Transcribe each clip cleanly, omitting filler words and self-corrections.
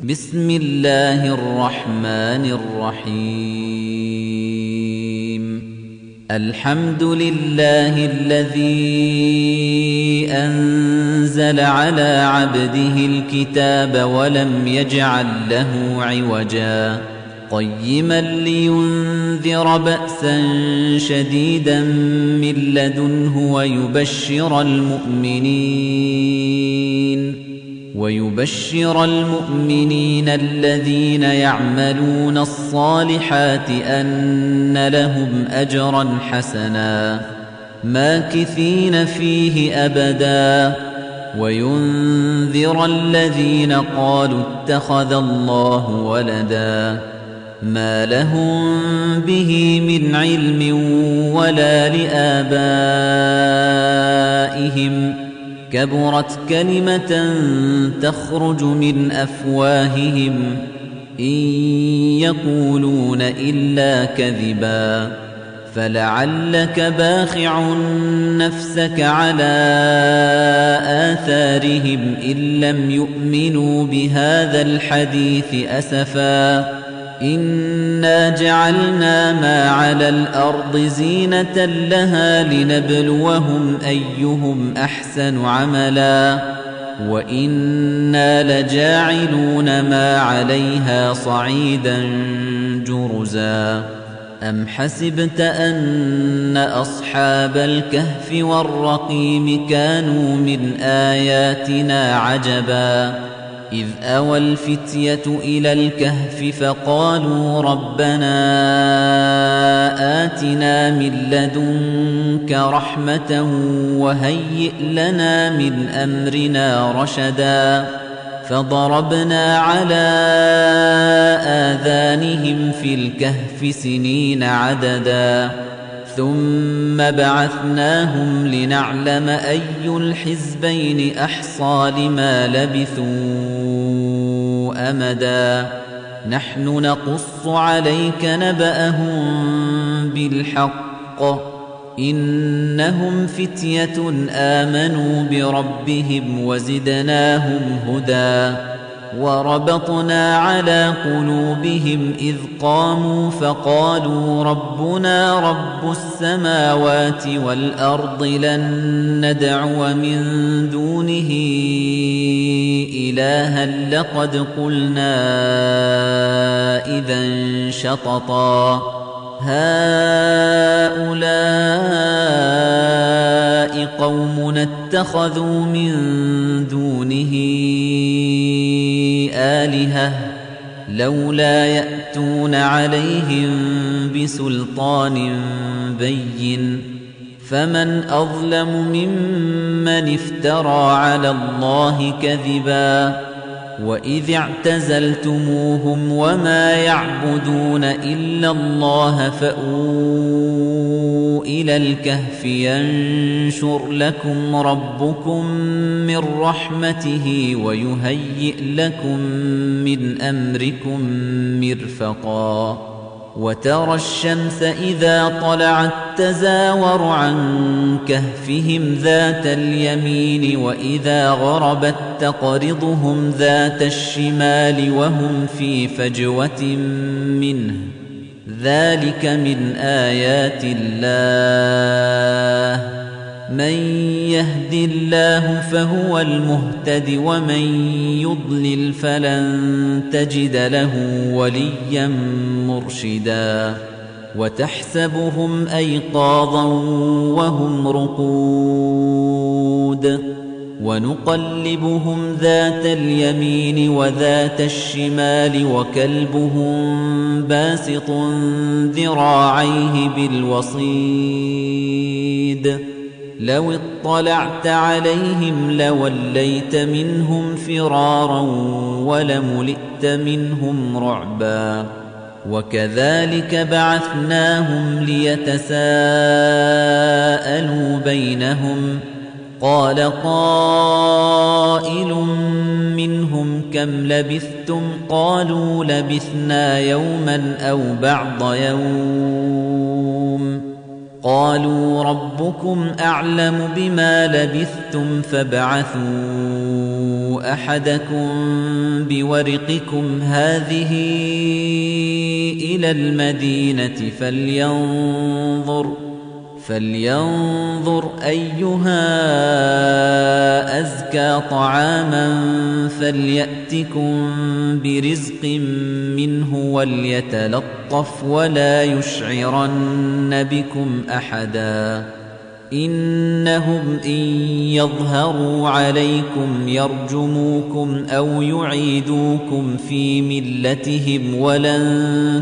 بسم الله الرحمن الرحيم الحمد لله الذي أنزل على عبده الكتاب ولم يجعل له عوجا قيما لينذر بأسا شديدا من لدنه ويبشر المؤمنين الذين يعملون الصالحات أن لهم أجرا حسنا ماكثين فيه أبدا وينذر الذين قالوا اتخذ الله ولدا ما لهم به من علم ولا لآبائهم كبرت كلمة تخرج من أفواههم إن يقولون إلا كذبا فلعلك باخع نفسك على آثارهم إن لم يؤمنوا بهذا الحديث أسفا إنا جعلنا ما على الأرض زينة لها لنبلوهم أيهم أحسن عملا وإنا لجاعلون ما عليها صعيدا جرزا أم حسبت أن أصحاب الكهف والرقيم كانوا من آياتنا عجبا إذ أوى الفتية إلى الكهف فقالوا ربنا آتنا من لدنك رحمة وهيئ لنا من أمرنا رشدا فضربنا على آذانهم في الكهف سنين عددا ثم بعثناهم لنعلم أي الحزبين أحصى لما لبثوا أمدا نحن نقص عليك نبأهم بالحق إنهم فتية آمنوا بربهم وزدناهم هدى وربطنا على قلوبهم إذ قاموا فقالوا ربنا رب السماوات والأرض لن ندعو من دونه إلها لقد قلنا إذا شططا هؤلاء قومنا اتخذوا من دونه آلهة لولا يأتون عليهم بسلطان بين فمن أظلم ممن افترى على الله كذبا وإذ اعتزلتموهم وما يعبدون إلا الله فأووا إلى الكهف ينشر لكم ربكم من رحمته ويهيئ لكم من أمركم مرفقا وترى الشمس إذا طلعت تزاور عن كهفهم ذات اليمين وإذا غربت تقرضهم ذات الشمال وهم في فجوة منه ذلك من آيات الله من يهد الله فهو المهتد ومن يضلل فلن تجد له وليا مرشدا وتحسبهم أيقاظا وهم رقود ونقلبهم ذات اليمين وذات الشمال وكلبهم باسط ذراعيه بالوصيد لو اطلعت عليهم لوليت منهم فرارا ولملئت منهم رعبا وكذلك بعثناهم ليتساءلوا بينهم قال قائل منهم كم لبثتم قالوا لبثنا يوما أو بعض يوم قالوا ربكم أعلم بما لبثتم فابعثوا أحدكم بورقكم هذه إلى المدينة فلينظر أيها أزكى طعاما فليأتكم برزق منه وليتلطف ولا يشعرن بكم أحدا إنهم إن يظهروا عليكم يرجموكم أو يعيدوكم في ملتهم ولن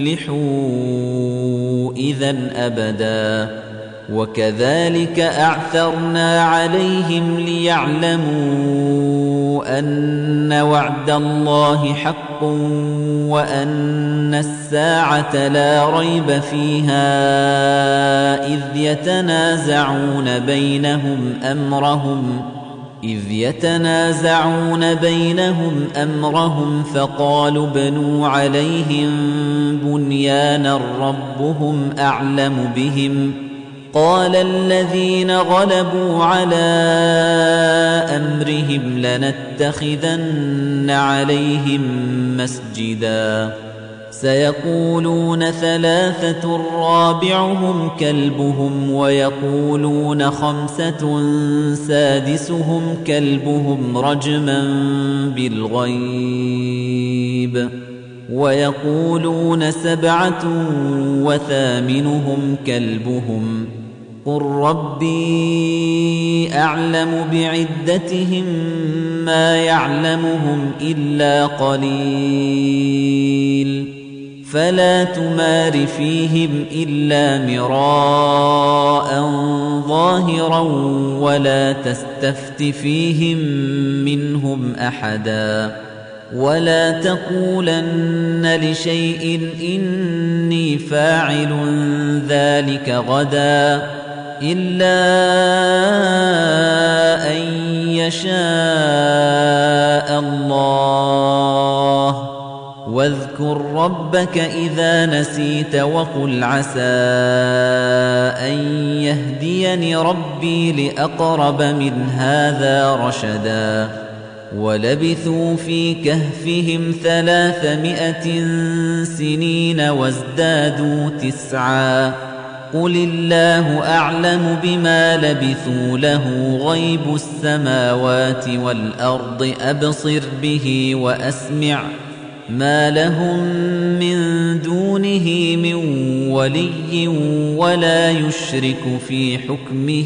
تفلحوا إذن أبدا وكذلك أعثرنا عليهم ليعلموا أن وعد الله حق وأن الساعة لا ريب فيها إذ يتنازعون بينهم أمرهم فقالوا ابنوا عليهم بنيانا ربهم أعلم بهم قال الذين غلبوا على أمرهم لنتخذن عليهم مسجدا سيقولون ثلاثة رابعهم كلبهم ويقولون خمسة سادسهم كلبهم رجما بالغيب ويقولون سبعة وثامنهم كلبهم قل ربي أعلم بعدتهم ما يعلمهم إلا قليل فلا تمار فيهم إلا مراء ظاهرا ولا تستفت فيهم منهم أحدا ولا تقولن لشيء إني فاعل ذلك غدا إلا أن يشاء الله واذكر ربك إذا نسيت وقل عسى أن يهديني ربي لأقرب من هذا رشدا ولبثوا في كهفهم 300 سنين وازدادوا 9 قل الله أعلم بما لبثوا له غيب السماوات والأرض أبصر به وأسمع ما لهم من دونه من ولي ولا يشرك في حكمه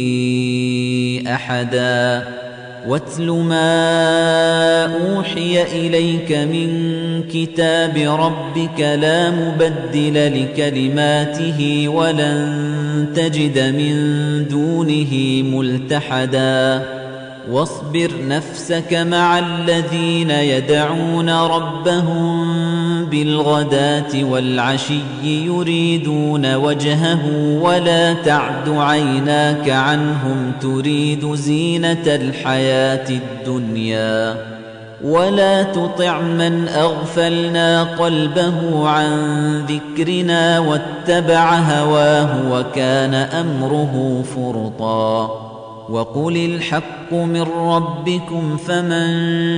أحدا واتل ما أوحي إليك من كتاب ربك لا مبدل لكلماته ولن تجد من دونه ملتحدا واصبر نفسك مع الذين يدعون ربهم بالغداة والعشي يريدون وجهه ولا تعد عيناك عنهم تريد زينة الحياة الدنيا ولا تطع من أغفلنا قلبه عن ذكرنا واتبع هواه وكان أمره فرطا وقل الحق من ربكم فمن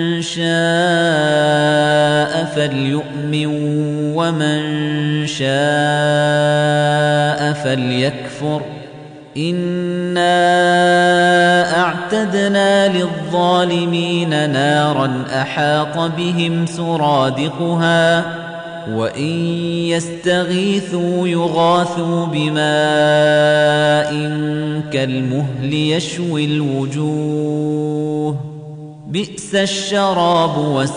شاء فليؤمن ومن شاء فليكفر إنا أعتدنا للظالمين نارا أحاط بهم سرادقها وإن يستغيثوا يغاثوا بماء كالمهل يشوي الوجوه بئس الشراب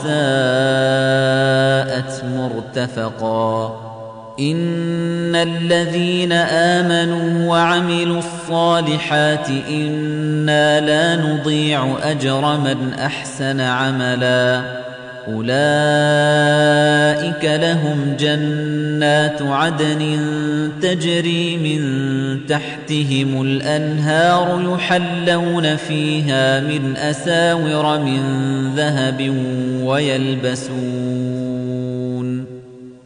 وساءت مرتفقا إن الذين آمنوا وعملوا الصالحات إنا لا نضيع أجر من أحسن عملا أولئك لهم جنات عدن تجري من تحتهم الأنهار يحلون فيها من أساور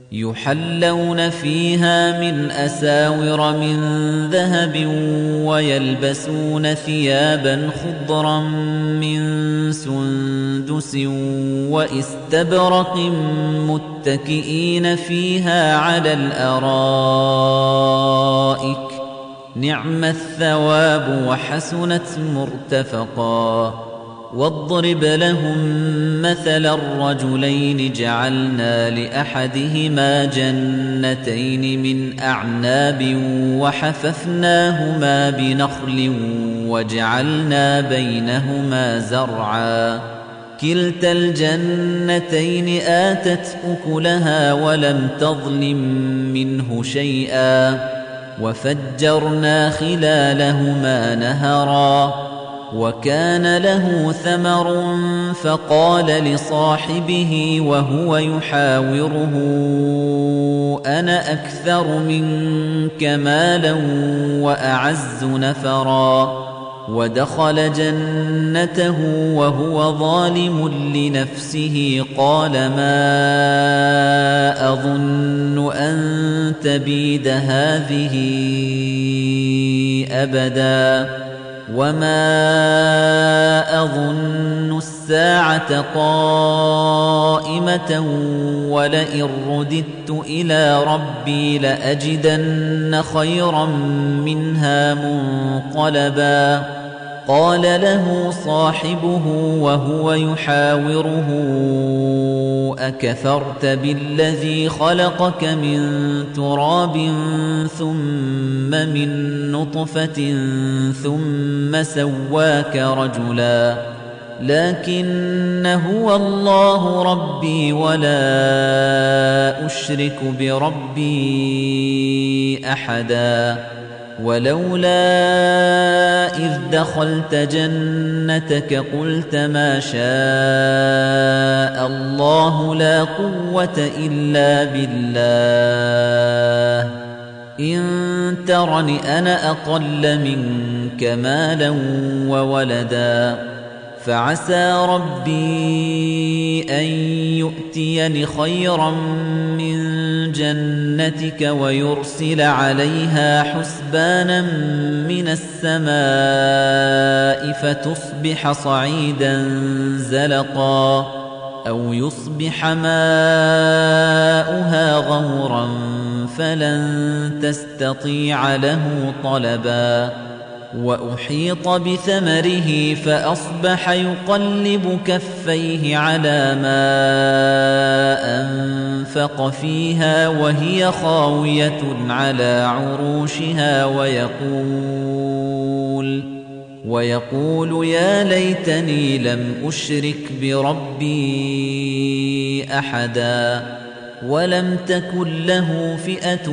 يحلون فيها من أساور من ذهب ويلبسون ثيابا خضرا من سندس وإستبرق متكئين فيها على الأرائك نعم الثواب وحسنت مرتفقا واضرب لهم مثل الرجلين جعلنا لأحدهما جنتين من أعناب وحففناهما بنخل وجعلنا بينهما زرعا كلتا الجنتين آتت أكلها ولم تظلم منه شيئا وفجرنا خلالهما نهرا وكان له ثمر فقال لصاحبه وهو يحاوره أنا أكثر منك مالا وأعز نفرا ودخل جنته وهو ظالم لنفسه قال ما أظن أن تبيد هذه أبدا وما أظن الساعة قائمة ولئن رددت إلى ربي لأجدن خيرا منها منقلبا قال له صاحبه وهو يحاوره أكفرت بالذي خلقك من تراب ثم من نطفة ثم سواك رجلا لكن هو الله ربي ولا أشرك بربي أحدا ولولا إذ دخلت جنتك قلت ما شاء الله لا قوة إلا بالله إن ترني أنا أقل منك مالا وولدا فعسى ربي أن يؤتيني خيرا من جنتك ويرسل عليها حسبانا من السماء فتصبح صعيدا زلقا أو يصبح ماؤها غورا فلن تستطيع له طلبا وأحيط بثمره فأصبح يقلب كفيه على ما أنفق فيها وهي خاوية على عروشها ويقول يا ليتني لم أشرك بربي أحدا ولم تكن له فئة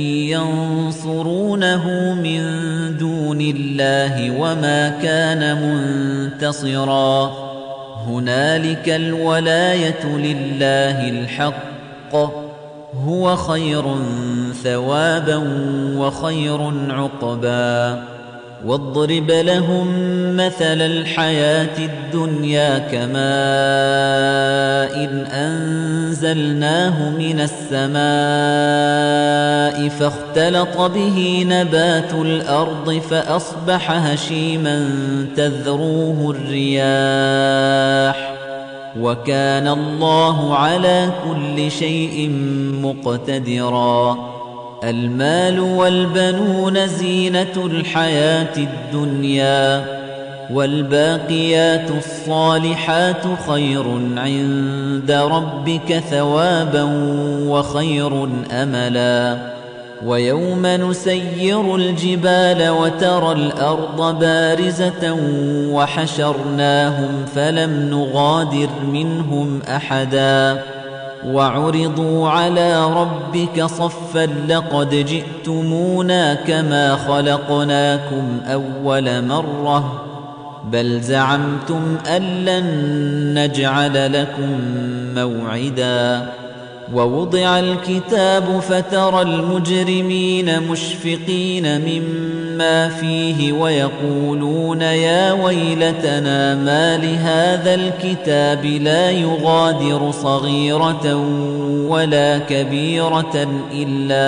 ينصرونه من دون الله وما كان منتصرا هنالك الولاية لله الحق هو خير ثوابا وخير عقبا واضرب لهم مثل الحياة الدنيا كماء إن أنزلناه من السماء فاختلط به نبات الأرض فأصبح هشيما تذروه الرياح وكان الله على كل شيء مقتدرا المال والبنون زينة الحياة الدنيا والباقيات الصالحات خير عند ربك ثوابا وخير أملا ويوم نسير الجبال وترى الأرض بارزة وحشرناهم فلم نغادر منهم أحدا وعرضوا على ربك صفا لقد جئتمونا كما خلقناكم أول مرة بل زعمتم أن لن نجعل لكم موعدا ووضع الكتاب فترى المجرمين مشفقين مما فيه ويقولون يا ويلتنا ما لهذا الكتاب لا يغادر صغيرة ولا كبيرة إلا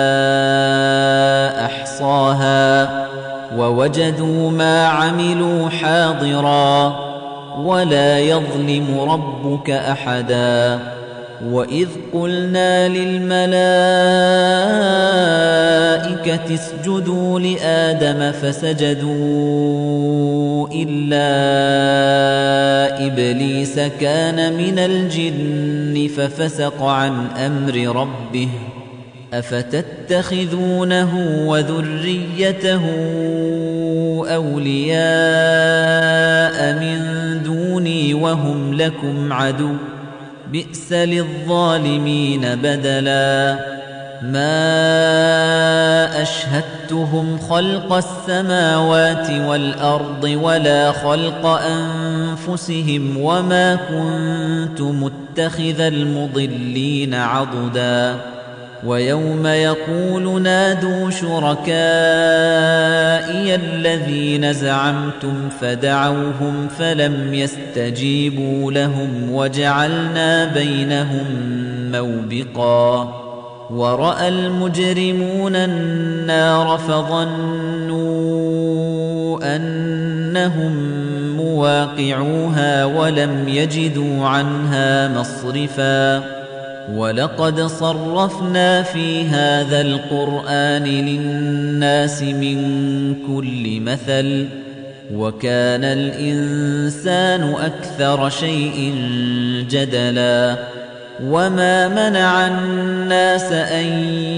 أحصاها ووجدوا ما عملوا حاضرا ولا يظلم ربك أحدا وإذ قلنا للملائكة اسجدوا لآدم فسجدوا إلا إبليس كان من الجن ففسق عن أمر ربه أفتتخذونه وذريته أولياء من دوني وهم لكم عدو بئس للظالمين بدلا ما أشهدتهم خلق السماوات والأرض ولا خلق أنفسهم وما كنت متخذ المضلين عضدا ويوم يقول نادوا شركائي الذين زعمتم فدعوهم فلم يستجيبوا لهم وجعلنا بينهم موبقا ورأى المجرمون النار فظنوا أنهم مواقعوها ولم يجدوا عنها مصرفا ولقد صرفنا في هذا القرآن للناس من كل مثل وكان الإنسان أكثر شيء جدلا وما منع الناس أن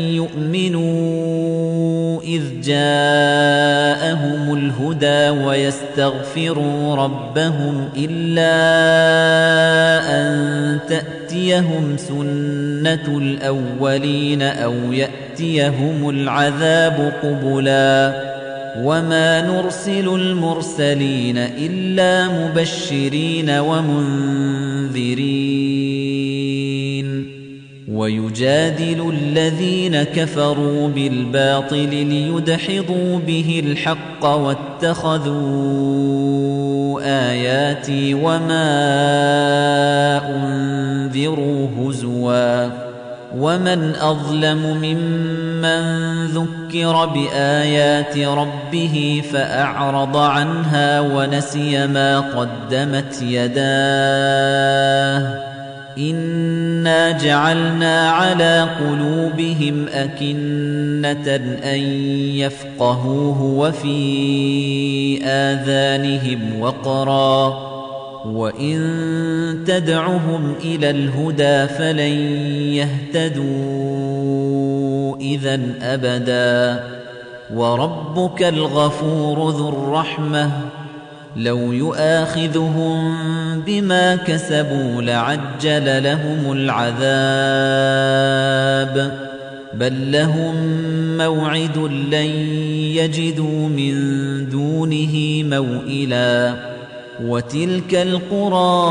يؤمنوا إذ جاءهم الهدى ويستغفروا ربهم إلا أن تأتيهم سنة الأولين أو يأتيهم العذاب قبلا وما نرسل المرسلين إلا مبشرين ومنذرين ويجادل الذين كفروا بالباطل ليدحضوا به الحق واتخذوا آياتي وما أنذروا هزوا ومن أظلم ممن ذكر بآيات ربه فأعرض عنها ونسي ما قدمت يداه إنا جعلنا على قلوبهم أكنة أن يفقهوه وفي آذانهم وقرا وإن تدعهم إلى الهدى فلن يهتدوا إذن أبدا وربك الغفور ذو الرحمة لو يؤاخذهم بما كسبوا لعجل لهم العذاب بل لهم موعد لن يجدوا من دونه موئلا وتلك القرى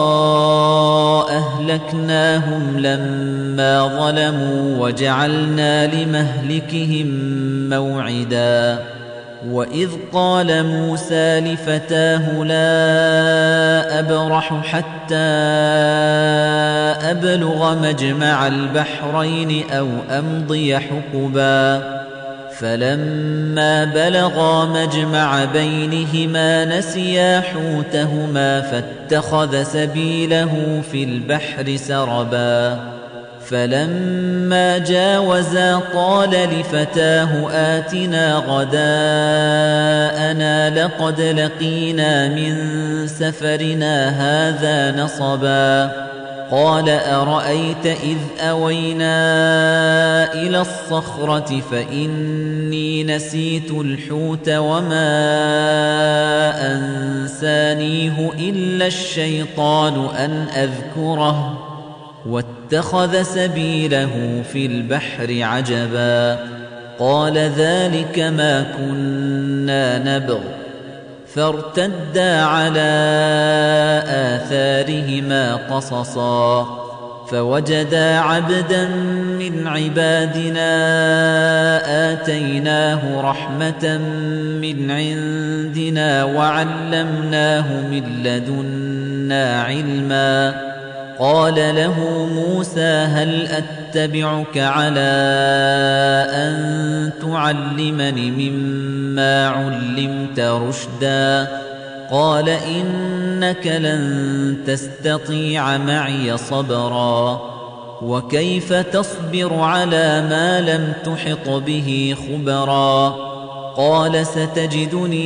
أهلكناهم لما ظلموا وجعلنا لمهلكهم موعدا وإذ قال موسى لفتاه لا أبرح حتى أبلغ مجمع البحرين أو أمضي حقبا فلما بلغا مجمع بينهما نسيا حوتهما فاتخذ سبيله في البحر سربا فلما جاوزا قال لفتاه آتنا غداءنا لقد لقينا من سفرنا هذا نصبا قال أرأيت إذ أوينا إلى الصخرة فإني نسيت الحوت وما أنسانيه إلا الشيطان أن أذكره واتخذ سبيله في البحر عجبا قال ذلك ما كنا نبغ فارتدا على آثارهما قصصا فوجدا عبدا من عبادنا آتيناه رحمة من عندنا وعلمناه من لدنا علما قال له موسى هل أتبعك على أن تعلمني مما علمت رشدا قال إنك لن تستطيع معي صبرا وكيف تصبر على ما لم تحط به خبرا قال ستجدني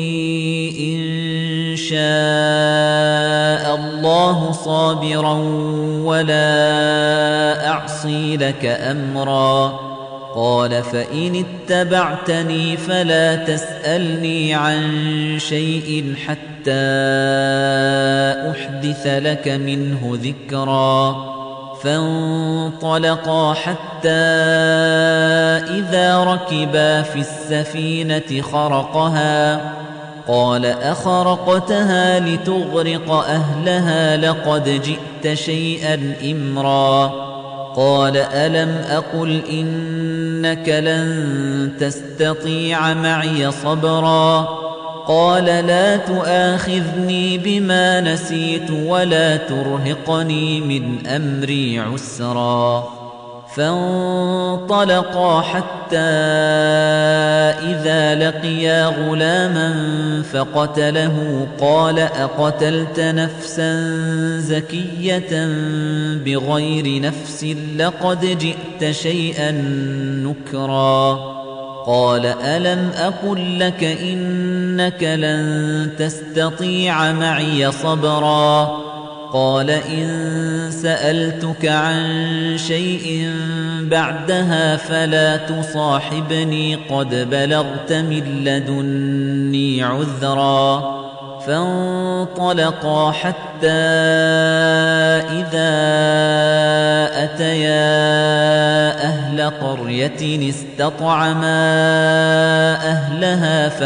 إن شاء الله صابرا ولا أعصي لك أمرا قال فإن اتبعتني فلا تسألني عن شيء حتى أحدث لك منه ذكرا فانطلقا حتى إذا ركبا في السفينة خرقها قال أخرقتها لتغرق أهلها لقد جئت شيئا إمرا قال ألم أقل إنك لن تستطيع معي صبرا قال لا تؤاخذني بما نسيت ولا ترهقني من أمري عسرا فانطلقا حتى إذا لقيا غلاما فقتله قال أقتلت نفسا زكية بغير نفس لقد جئت شيئا نكرا قال ألم أقل لك إنك لن تستطيع معي صبرا قال إن سألتك عن شيء بعدها فلا تصاحبني قد بلغت من لدني عذرا فانطلقا حتى إذا أتيا أهل قرية استطعما أهلها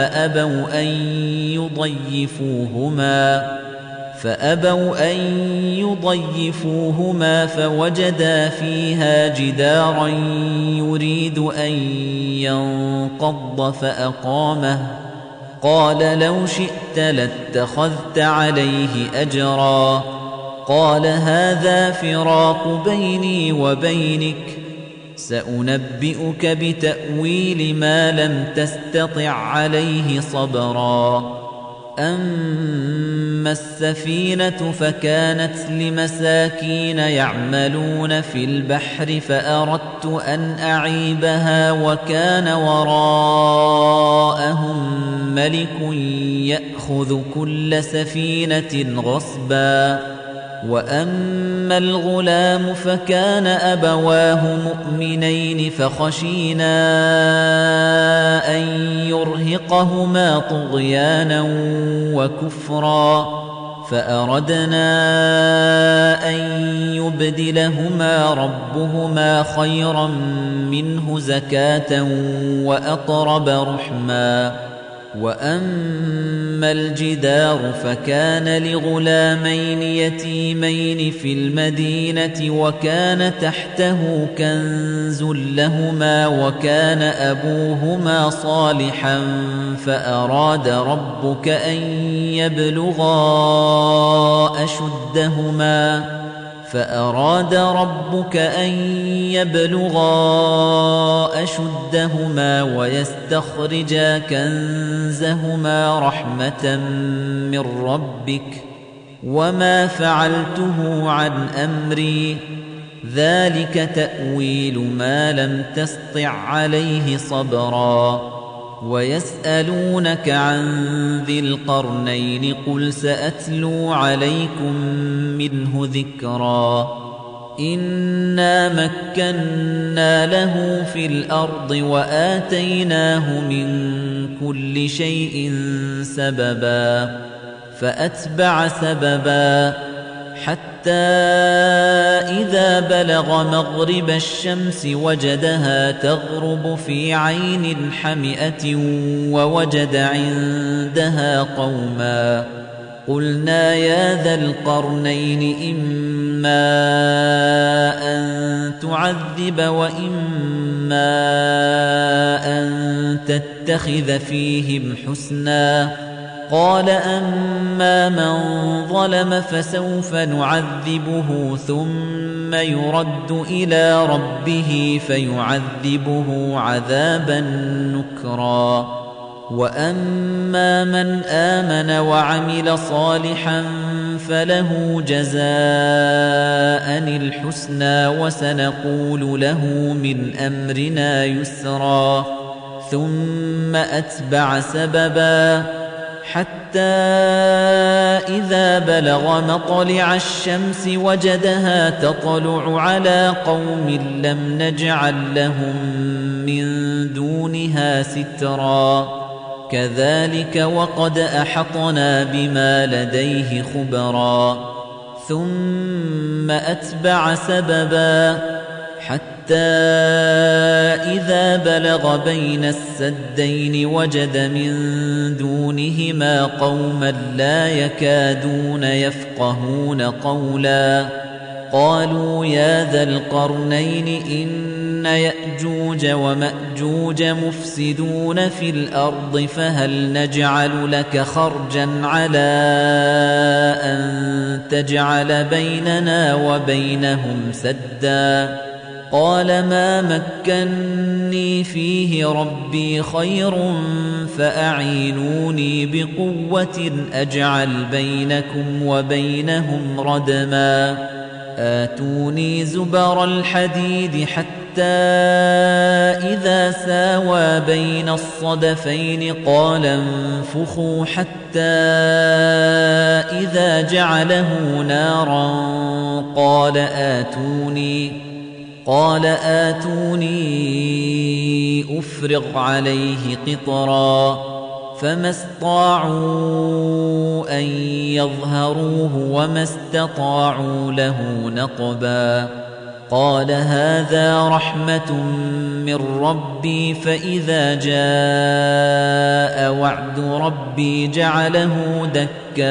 فأبوا أن يضيفوهما فوجدا فيها جدارا يريد أن ينقض فأقامه قال لو شئت لاتخذت عليه أجرا قال هذا فراق بيني وبينك سأنبئك بتأويل ما لم تستطع عليه صبرا أما السفينة فكانت لمساكين يعملون في البحر فأردت أن أعيبها وكان وراءهم ملك يأخذ كل سفينة غصبا وأما الغلام فكان أبواه مؤمنين فخشينا أن يرهقهما طغيانا وكفرا فأردنا أن يبدلهما ربهما خيرا منه زكاة وأقرب رحما وأما الجدار فكان لغلامين يتيمين في المدينة وكان تحته كنز لهما وكان أبوهما صالحا فأراد ربك أن يبلغا أشدهما ويستخرجا كنزهما رحمة من ربك وما فعلته عن أمري ذلك تأويل ما لم تسطع عليه صبرا ويسألونك عن ذي القرنين قل سأتلو عليكم منه ذكرا إنا مكنا له في الأرض وآتيناه من كل شيء سببا فأتبع سببا حتى إذا بلغ مغرب الشمس وجدها تغرب في عين حمئة ووجد عندها قوما قُلْنَا يَا ذَا الْقَرْنَيْنِ إِمَّا أَن تُعَذِّبَ وَإِمَّا أَن تَتَّخِذَ فِيهِمْ حُسْنًا قَالَ أَمَّا مَن ظَلَمَ فَسَوْفَ نُعَذِّبُهُ ثُمَّ يُرَدُّ إِلَىٰ رَبِّهِ فَيُعَذِّبُهُ عَذَابًا نُكْرًا وَأَمَّا مَنْ آمَنَ وَعَمِلَ صَالِحًا فَلَهُ جَزَاءً الْحُسْنَىٰ وَسَنَقُولُ لَهُ مِنْ أَمْرِنَا يُسْرًا ثُمَّ أَتْبَعَ سَبَبًا حَتَّىٰ إِذَا بَلَغَ مَطْلِعَ الشَّمْسِ وَجَدَهَا تَطْلُعُ عَلَىٰ قَوْمٍ لَّمْ نَجْعَل لَّهُم مِّن دُونِهَا سِتْرًا كَذَٰلِكَ وَقَدْ أَحَطْنَا بِمَا لَدَيْهِ خُبْرًا ثُمَّ أَتْبَعَ سَبَبًا حَتَّىٰ إِذَا بَلَغَ بَيْنَ السَّدَّيْنِ وَجَدَ مِن دُونِهِمَا قَوْمًا لَّا يَكَادُونَ يَفْقَهُونَ قَوْلًا قَالُوا يَا ذَا الْقَرْنَيْنِ إِنَّ يَأْجُوجَ وَمَأْجُوجَ مُفْسِدُونَ فِي الْأَرْضِ فَهَلْ نَجْعَلُ لَكَ خَرْجًا عَلَىٰ أَن تَجْعَلَ بَيْنَنَا وَبَيْنَهُمْ سَدًّا قَالَ مَا مَكَّنِّي فِيهِ رَبِّي خَيْرٌ فَأَعِينُونِي بِقُوَّةٍ أَجْعَلْ بَيْنَكُمْ وَبَيْنَهُمْ رَدْمًا آتوني زبر الحديد حتى إذا ساوى بين الصدفين قال انفخوا حتى إذا جعله نارا قال آتوني أفرغ عليه قطرا فما استطاعوا أن يظهروه وما استطاعوا له نقبا قال هذا رحمة من ربي فإذا جاء وعد ربي جعله دكاء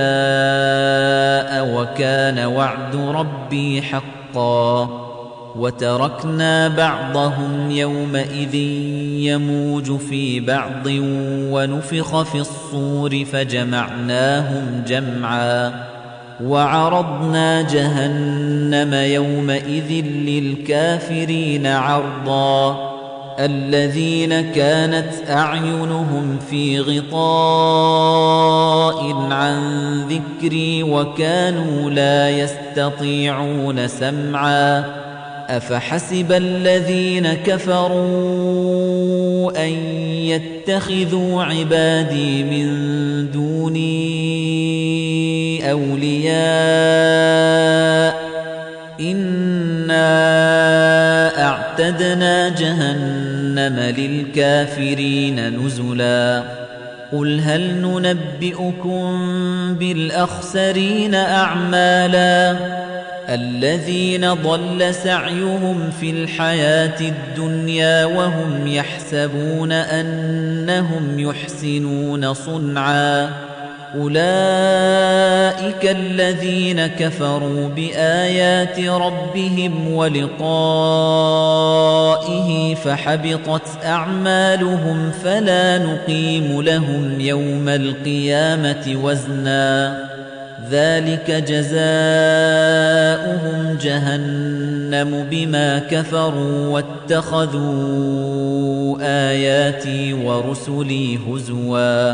وكان وعد ربي حقا وتركنا بعضهم يومئذ يموج في بعض ونفخ في الصور فجمعناهم جمعا وعرضنا جهنم يومئذ للكافرين عرضا الذين كانت أعينهم في غطاء عن ذكري وكانوا لا يستطيعون سمعا أفحسب الذين كفروا أن يتخذوا عبادي من دوني أولياء إنا أعتدنا جهنم للكافرين نزلا قل هل ننبئكم بالأخسرين أعمالا الذين ضل سعيهم في الحياة الدنيا وهم يحسبون أنهم يحسنون صنعا أولئك الذين كفروا بآيات ربهم ولقائه فحبطت أعمالهم فلا نقيم لهم يوم القيامة وزنا ذلك جزاؤهم جهنم بما كفروا واتخذوا آياتي ورسلي هزوا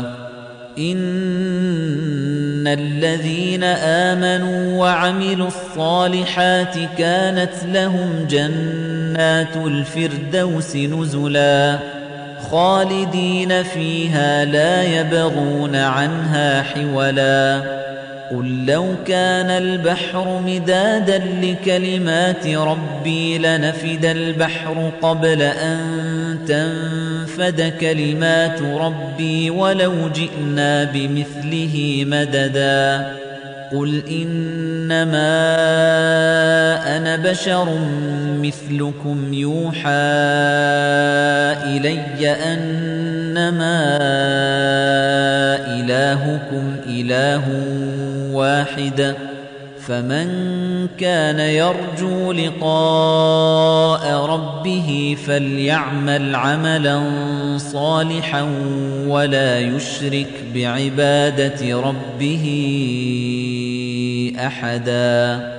إن الذين آمنوا وعملوا الصالحات كانت لهم جنات الفردوس نزلا خالدين فيها لا يبغون عنها حولا قل لو كان البحر مدادا لكلمات ربي لنفد البحر قبل أن تنفد كلمات ربي ولو جئنا بمثله مددا قل إنما أنا بشر مثلكم يوحى إلي أنما إلهكم إله واحدة فمن كان يرجو لقاء ربه فليعمل عملا صالحا ولا يشرك بعبادة ربه أحدا